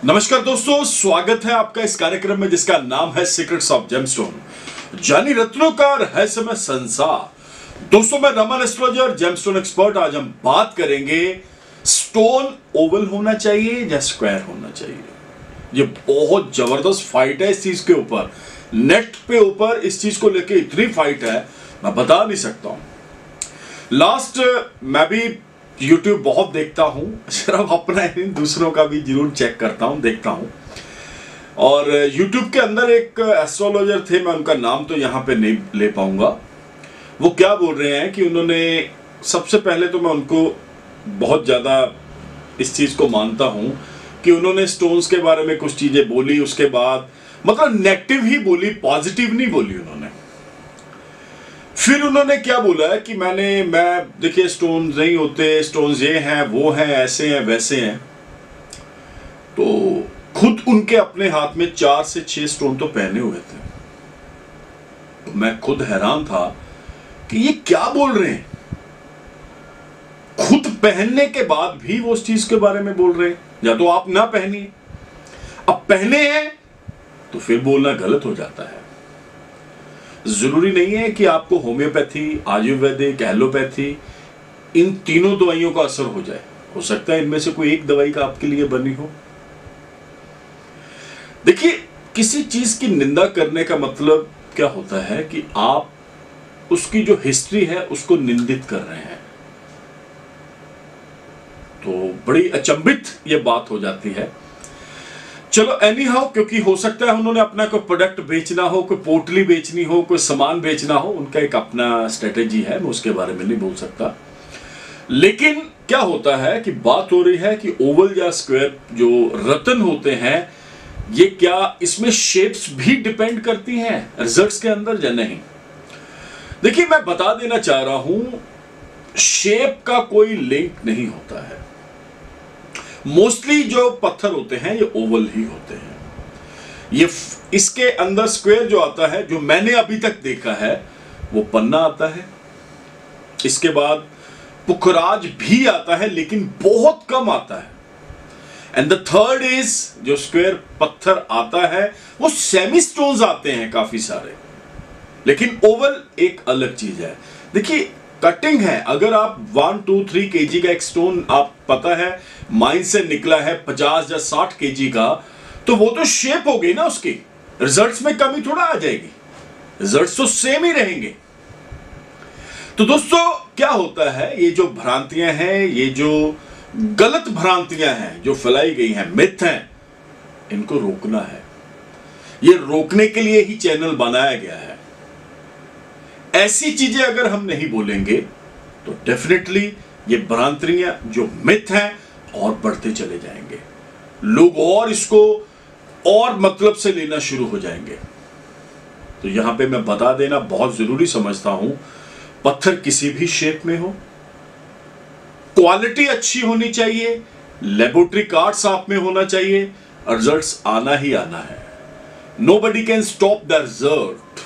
नमस्कार दोस्तों, स्वागत है आपका इस कार्यक्रम में जिसका नाम है सीक्रेट्स ऑफ जेमस्टोन, जानी रत्नों का रहस्यमय संसार। दोस्तों, मैं रमन एस्ट्रोलॉजर, जेमस्टोन एक्सपर्ट। आज हम बात करेंगे स्टोन ओवल होना चाहिए या स्क्वायर होना चाहिए। ये बहुत जबरदस्त फाइट है इस चीज के ऊपर। नेट पे ऊपर इस चीज को लेके इतनी फाइट है, मैं बता नहीं सकता हूं। मैं भी YouTube बहुत देखता हूं, सिर्फ अपना ही दूसरों का भी जरूर चेक करता हूं, देखता हूं। और YouTube के अंदर एक एस्ट्रोलॉजर थे, मैं उनका नाम तो यहां पे नहीं ले पाऊंगा। वो क्या बोल रहे हैं कि उन्होंने, सबसे पहले तो मैं उनको बहुत ज़्यादा इस चीज़ को मानता हूं कि उन्होंने स्टोन्स के बारे में कुछ चीज़ें बोली, उसके बाद मतलब नेगेटिव ही बोली, पॉजिटिव नहीं बोली उन्होंने। फिर उन्होंने क्या बोला है कि मैं देखिए स्टोन्स नहीं होते, स्टोन्स ये हैं वो हैं, ऐसे हैं वैसे हैं। तो खुद उनके अपने हाथ में 4 से 6 स्टोन तो पहने हुए थे। तो मैं खुद हैरान था कि ये क्या बोल रहे हैं, खुद पहनने के बाद भी वो उस चीज के बारे में बोल रहे हैं। या तो आप ना पहनिए, अब पहने हैं तो फिर बोलना गलत हो जाता है। जरूरी नहीं है कि आपको होम्योपैथी, आयुर्वेदिक, एलोपैथी, इन तीनों दवाइयों का असर हो जाए। हो सकता है इनमें से कोई एक दवाई का आपके लिए बनी हो। देखिए, किसी चीज की निंदा करने का मतलब क्या होता है कि आप उसकी जो हिस्ट्री है उसको निंदित कर रहे हैं। तो बड़ी अचंभित ये बात हो जाती है। चलो एनी हाउ, क्योंकि हो सकता है उन्होंने अपना कोई प्रोडक्ट बेचना हो, कोई पोटली बेचनी हो, कोई सामान बेचना हो, उनका एक अपना स्ट्रेटेजी है, मैं उसके बारे में नहीं बोल सकता। लेकिन क्या होता है कि बात हो रही है कि ओवल या स्क्वायर जो रत्न होते हैं, ये क्या इसमें शेप्स भी डिपेंड करती हैं रिजल्ट्स के अंदर या नहीं। देखिए, मैं बता देना चाह रहा हूं, शेप का कोई लिंक नहीं होता है। मोस्टली जो पत्थर होते हैं ये ओवल ही होते हैं। ये इसके अंदर स्क्वायर जो आता है, जो मैंने अभी तक देखा है, वो पन्ना आता है। इसके बाद पुखराज भी आता है, लेकिन बहुत कम आता है। एंड द थर्ड इज, जो स्क्वायर पत्थर आता है वो सेमी स्टोन्स आते हैं काफी सारे। लेकिन ओवल एक अलग चीज है। देखिए, कटिंग है। अगर आप 1, 2, 3 केजी का एक स्टोन, आप पता है माइन से निकला है 50 या 60 केजी का, तो वो तो शेप हो गई ना उसकी, रिजल्ट्स में कमी थोड़ा आ जाएगी, रिजल्ट्स तो सेम ही रहेंगे। तो दोस्तों, क्या होता है, ये जो भ्रांतियां हैं, ये जो गलत भ्रांतियां हैं जो फैलाई गई हैं, मिथ हैं, इनको रोकना है। ये रोकने के लिए ही चैनल बनाया गया है। ऐसी चीजें अगर हम नहीं बोलेंगे तो डेफिनेटली ये भ्रांतियां, जो मिथ हैं, और बढ़ते चले जाएंगे। लोग और इसको और मतलब से लेना शुरू हो जाएंगे। तो यहां पे मैं बता देना बहुत जरूरी समझता हूं, पत्थर किसी भी शेप में हो, क्वालिटी अच्छी होनी चाहिए, लेबोरेटरी कार्ड्स आप में होना चाहिए, रिजल्ट्स आना ही आना है। Nobody can stop the result.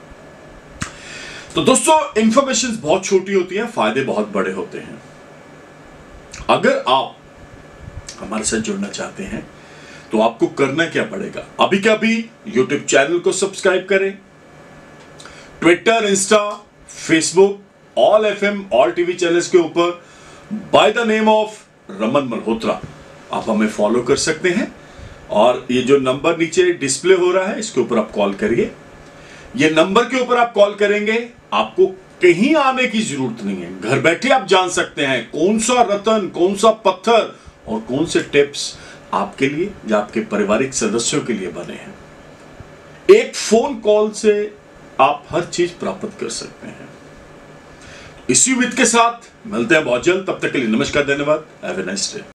तो दोस्तों, इंफॉर्मेशन बहुत छोटी होती है, फायदे बहुत बड़े होते हैं। अगर आप हमारे साथ जुड़ना चाहते हैं तो आपको करना क्या पड़ेगा, अभी क्या अभी YouTube चैनल को सब्सक्राइब करें। Twitter, Insta, Facebook, all FM, all TV channels के ऊपर by the name of Raman Malhotra आप हमें फॉलो कर सकते हैं। और ये जो नंबर नीचे डिस्प्ले हो रहा है, इसके ऊपर आप कॉल करिए। ये नंबर के ऊपर आप कॉल करेंगे, आपको कहीं आने की जरूरत नहीं है। घर बैठे आप जान सकते हैं कौन सा रत्न, कौन सा पत्थर और कौन से टिप्स आपके लिए या आपके पारिवारिक सदस्यों के लिए बने हैं। एक फोन कॉल से आप हर चीज प्राप्त कर सकते हैं। इसी उम्मीद के साथ मिलते हैं बहुत जल्द। तब तक के लिए नमस्कार, धन्यवाद, हैव ए नाइस डे।